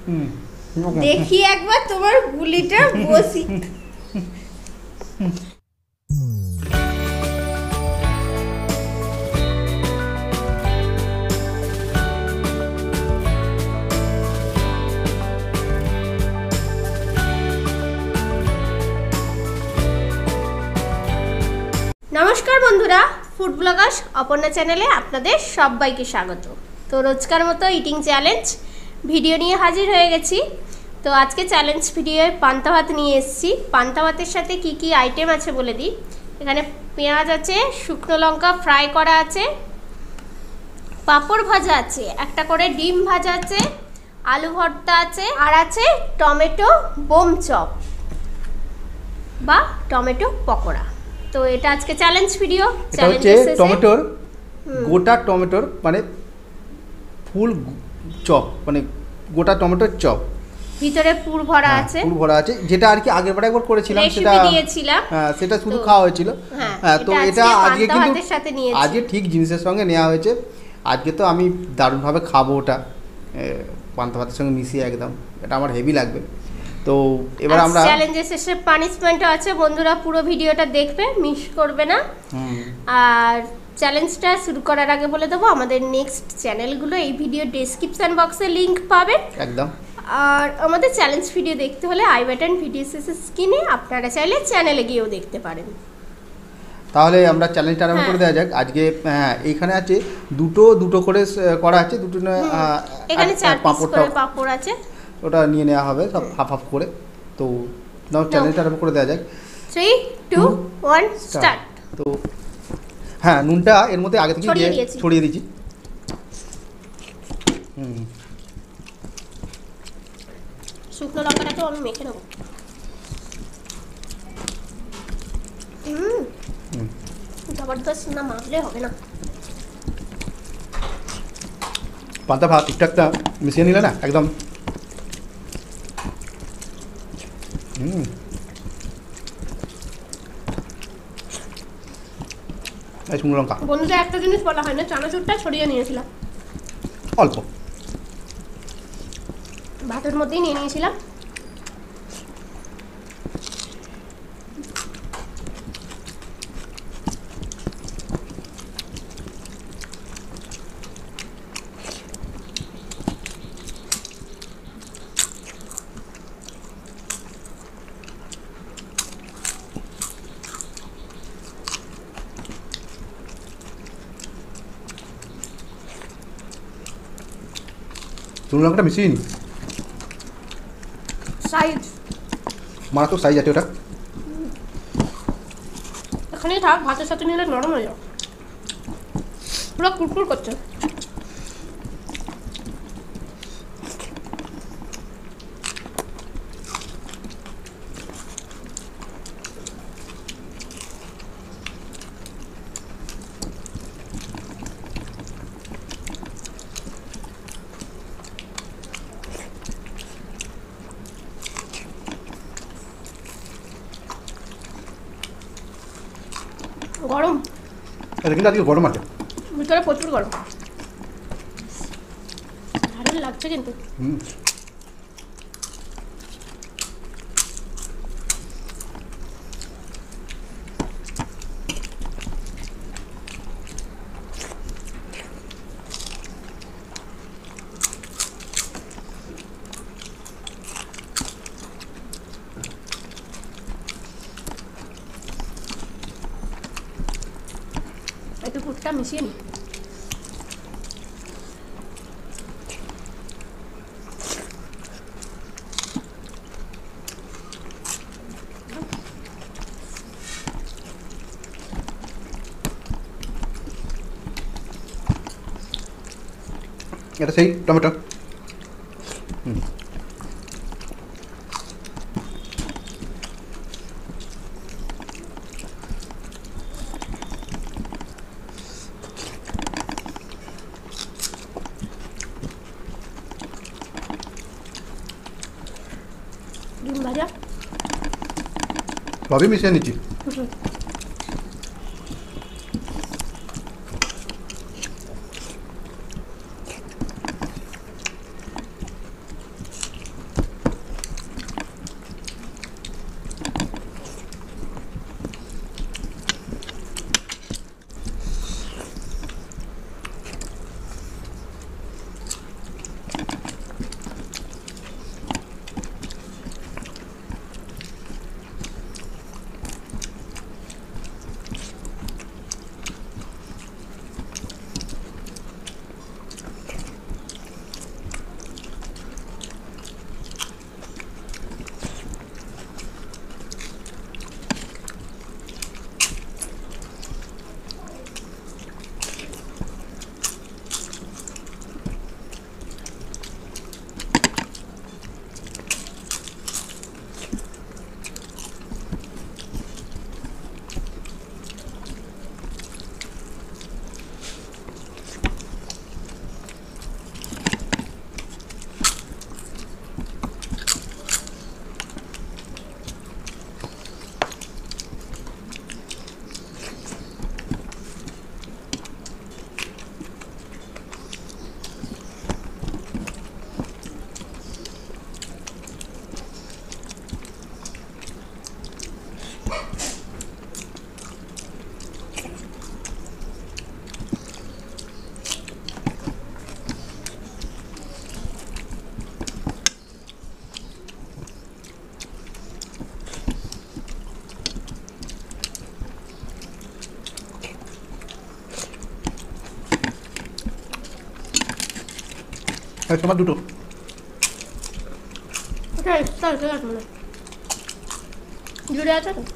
দেখি একবার তোমার গুলিটা বসি। নমস্কার বন্ধুরা, ফুড ব্লগার অপর্ণা চ্যানেলে আপনাদের সবাইকে স্বাগত। তো রোজকার মতো ইটিং চ্যালেঞ্জ ভিডিও নিয়ে হাজির হয়ে গেছি। তো আজকে চ্যালেঞ্জ ভিডিওয়ে পান্তা ভাত নিয়ে এসেছি। পান্তা ভাতের সাথে কি কি আইটেম আছে বলে দিই। এখানে পেঁয়াজ আছে, শুকনো লঙ্কা ফ্রাই করা আছে, পাঁপড় ভাজা আছে, একটা করে ডিম ভাজা আছে, আলু ভর্তা আছে, আর আছে টমেটো বোম চপ বা টমেটো পকোড়া। তো এটা আজকে চ্যালেঞ্জ ভিডিও। এটা হচ্ছে টমেটোর গোটা টমেটোর মানে ফুল চপ, মানে গোটা টমেটোর চপ, ভিতরে পুর ভরা আছে। পুর ভরা আছে, যেটা আর কি আগের বার একবার করেছিলাম, সেটা দিয়েছিলাম। হ্যাঁ, সেটা শুধু খাওয়া হয়েছিল। হ্যাঁ, তো এটা আজকে কিন্তু আজকে ঠিক জিনিসের সঙ্গে নেওয়া হয়েছে। আজকে তো আমি দারুণভাবে খাবো ওটা, পান্তা ভাতের সঙ্গে মিশিয়ে একদম। এটা আমার হেভি লাগবে। তো এবার আমরা চ্যালেঞ্জের শেষে পানিশমেন্টও আছে, বন্ধুরা পুরো ভিডিওটা দেখবে, মিস করবে না। আর চ্যালেঞ্জটা শুরু করার আগে বলে দেবো আমাদের নেক্সট চ্যানেলগুলো এই ভিডিও ডেসক্রিপশন বক্সে লিংক পাবেন একদম। আর আমাদের চ্যালেঞ্জ ভিডিও দেখতে হলে আই বাটন ভিডিও শেষে স্ক্রিনে আপনারা চাইলে চ্যানেলে গিয়েও দেখতে পারেন। তাহলে আমরা চ্যালেঞ্জটা আরম্ভ করে দেওয়া যাক। আজকে এইখানে আছে দুটো করে করা আছে, দুটো এখানে 4 পিস করে পাঁপড় আছে, ওটা নিয়ে নেওয়া হবে সব হাফ হাফ করে। তো নাও চ্যালেঞ্জটা আরম্ভ করে দেওয়া যাক। 3 2 1 স্টার্ট। তো হ্যাঁ, নুনটা এর মধ্যে আগে থেকে ছড়িয়ে দিয়েছি। শুকনো লঙ্কাটা তো আমি মেখে নেবো। জবরদস্ত, না মাখলে হবে না। পান্তা ভাত ঠিকঠাকটা মিশিয়ে নিলে না একদম। শুকনো লঙ্কা বন্ধুরা একটা জিনিস বলা হয় না, চানাচুরটা ছড়িয়ে নিয়েছিলাম অল্প, ভাতের মধ্যেই নিয়ে নিয়েছিলাম। শুকনো লঙ্কাটা মিশিয়ে নি, সাইজ মারাত্মক সাইজ আছে ওটা। এখানেই থাক, ভাতের সাথে নিলে নরম হয়ে যাবে, পুরো কুরকুর করছে। গরম, এটা কিন্তু আজকে গরম আছে, ভিতরে প্রচুর গরম, দারুণ লাগছে কিন্তু। একটু পুরটা মিশিয়ে নিই। এটা সেই টমেটো। ডিম ভাজা সবই মিশিয়ে নিচ্ছি। তোমার দুটো জুড়ে আছে তো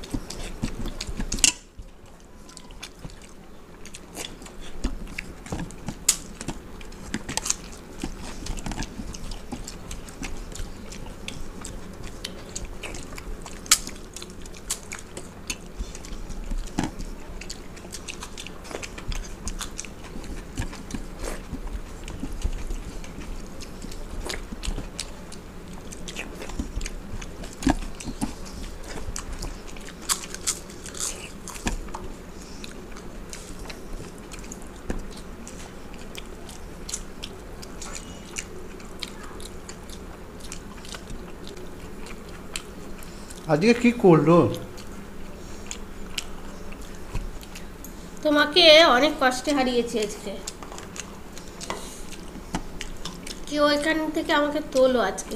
আজকে কি করলো? তোমাকে অনেক কষ্টে হারিয়েছি আজকে। কেউ এখান থেকে আমাকে তোলো আজকে।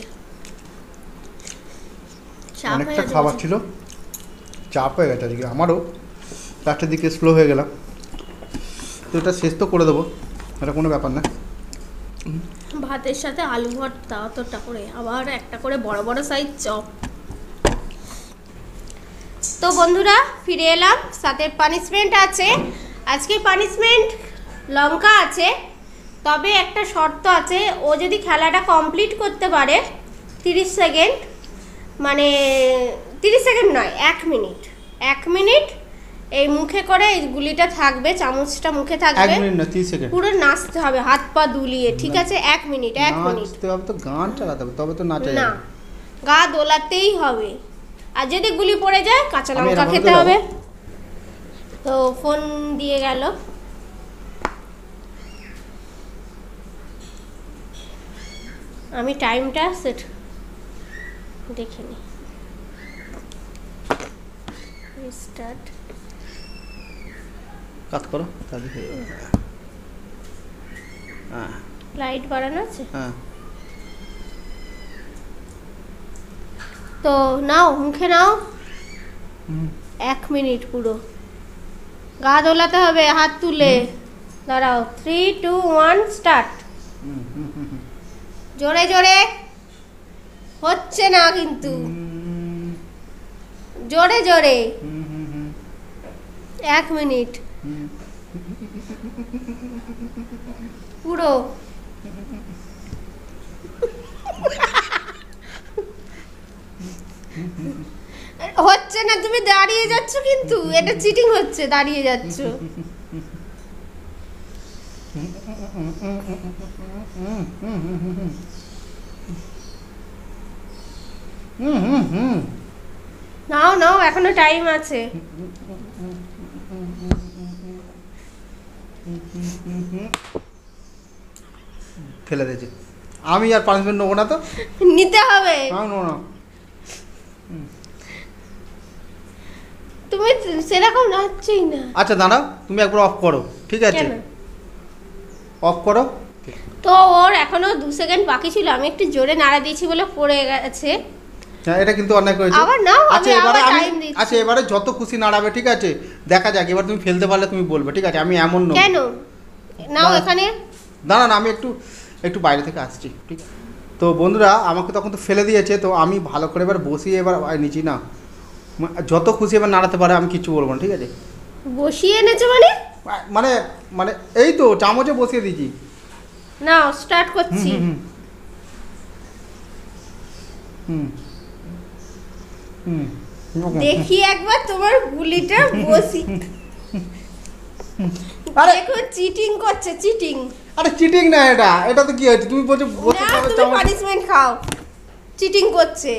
অনেকটা খাবার ছিল, চাপ হয়ে গেছে আজকে আমারও। লাস্টের দিকে স্লো হয়ে গেলাম, তো এটা শেষ তো করে দেবো, এটা কোনো ব্যাপার না। ভাতের সাথে আলু ভর্তা অতটা করে, আবার একটা করে বড় বড় সাইজ চপ। তো বন্ধুরা ফিরে এলাম, সাথে পানিশমেন্ট আছে। আজকে পানিশমেন্ট লঙ্কা আছে, তবে একটা শর্ত আছে, ও যদি খেলাটা কমপ্লিট করতে পারে 30 সেকেন্ড, মানে 30 সেকেন্ড নয় 1 মিনিট, 1 মিনিট এই মুখে করে এই গুলিটা থাকবে, চামচটা মুখে থাকবে, 1 মিনিট না 30 সেকেন্ড পুরো নাচতে হবে হাত পা দুলিয়ে, ঠিক আছে? 1 মিনিট, 1 মিনিট নাচতে হবে তো, গান চালাতে হবে তবে তো নাচা না, যাবে। গা দোলাতেই হবে। আর যদি গুলি পড়ে যায় কাঁচা লঙ্কা খেতে হবে। তো ফোন দিয়ে গেল, আমি টাইমটা সেট দেখে নিই। স্টার্ট কাট করো তাহলে হ্যাঁ, লাইট বাড়ানো আছে। হ্যাঁ তো নাও, মুখে নাও, 1 মিনিট পুরো গা দোলাতে হবে হাত তুলে। দাঁড়াও, 3 2 1 স্টার্ট। জোরে জোরে, হচ্ছে না কিন্তু, জোরে জোরে, 1 মিনিট পুরো। হচ্ছে না, তুমি দাঁড়িয়ে যাচ্ছ কিন্তু, এটা চিটিং হচ্ছে, দাঁড়িয়ে যাচ্ছ। নাও নাও, এখনো টাইম আছে। ফেলে দিয়েছি আমি, আর পানিশমেন্ট নেবো না তো, নিতে হবে। না তুমি সেরকম নাচছেই না। আচ্ছা দাঁড়াও, তুমি একবার অফ করো, ঠিক আছে? অফ করো। তো ওর এখনো 2 সেকেন্ড বাকি ছিল, আমি একটু জোরে নাড়া দিয়েছি বলে পড়ে গেছে। হ্যাঁ, এটা কিন্তু অনেক হয়েছে। আবার নাও, আচ্ছা আমি এবারে আবার টাইম দিচ্ছি। আচ্ছা এবারে যত খুশি নাড়াবে, ঠিক আছে? দেখা যাক, এবার তুমি ফেলতে পারলে তুমি বলবে, ঠিক আছে? আমি এমন নই। কেন নাও এখানে, দাঁড়া না, আমি একটু বাইরে থেকে আসছি, ঠিক আছে? তো বন্ধুরা আমাকে তখন তো ফেলে দিয়েছে, তো আমি ভালো করে এবার বসিয়ে এবার নিচি না, যত খুশি এবার নাড়াতে পারে, আমি কিছু বলবো না, ঠিক আছে? বসিয়ে এনেছো মানে? মানে মানে এই তো চামচে বসিয়ে দিয়েছি। নাও স্টার্ট করছি। দেখি একবার তোমার গুলিটা বসি। দেখো চিটিং করছে, চিটিং। আরে চিটিং না, এটা তো কি হয়েছে? তুমি বলছো বসে না, তুমি পানিশমেন্ট খাও, চিটিং করছে।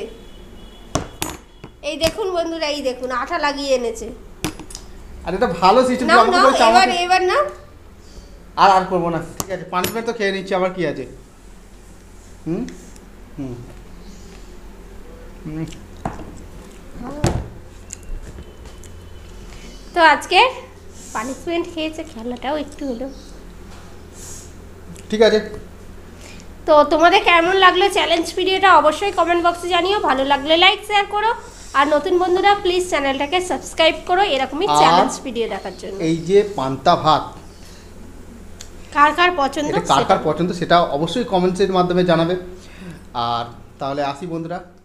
এই দেখুন বন্ধুরা, এই দেখুন আঠা লাগিয়ে এনেছে। আর এটা ভালো সিস্টেম। নাও নাও, এবার নাও। আর করবো না, ঠিক আছে? পানিশমেন্ট তো খেয়ে নিচ্ছি, আবার কি আছে? তো আজকে পানিশমেন্ট খেয়েছে, খেলাটাও একটু হলো, ঠিক আছে? তো তোমাদের কেমন লাগলো চ্যালেঞ্জ ভিডিওটা অবশ্যই কমেন্ট বক্সে জানিও। ভালো লাগলে লাইক শেয়ার করো, আর নতুন বন্ধুরা প্লিজ চ্যানেলটাকে সাবস্ক্রাইব করো এরকমই চ্যালেঞ্জ ভিডিও দেখার জন্য। এই যে পান্তা ভাত, কার কার পছন্দ সেটা অবশ্যই কমেন্টসের মাধ্যমে জানাবে। আর তাহলে আসি বন্ধুরা।